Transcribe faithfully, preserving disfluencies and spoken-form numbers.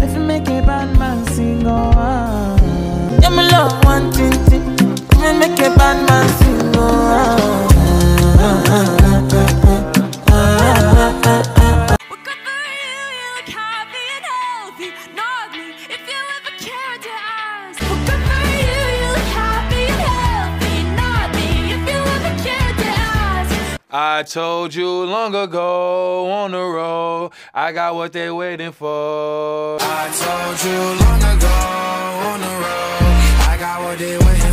If you make a bad man sing, oh ah. Yeah, me love one thing, thing. If you make a bad man sing, oh ah. I told you long ago on the road, I got what they waiting for. I told you long ago on the road, I got what they waiting for.